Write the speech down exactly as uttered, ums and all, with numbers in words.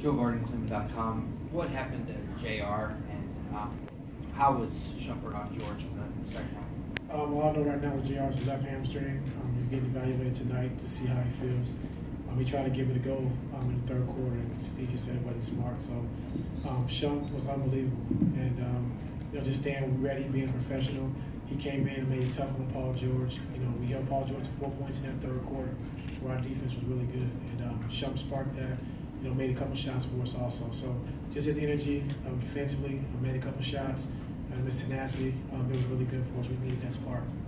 Joe Gordon, Cleveland dot com. What happened to J R, and um, how was Shumpert on George in the, in the second half? Um, all I know right now with J R is a left hamstring. Um, he's getting evaluated tonight to see how he feels. Um, he tried to give it a go um, in the third quarter, and Steve just said it wasn't smart. So um, Shump was unbelievable, and um, you know, just staying ready, being a professional. He came in and made it tough on Paul George. You know, we held Paul George to four points in that third quarter, where our defense was really good, and um, Shump sparked that. You know, made a couple shots for us also. So just his energy um, defensively, made a couple shots, and his tenacity, um, it was really good for us. We needed that spark.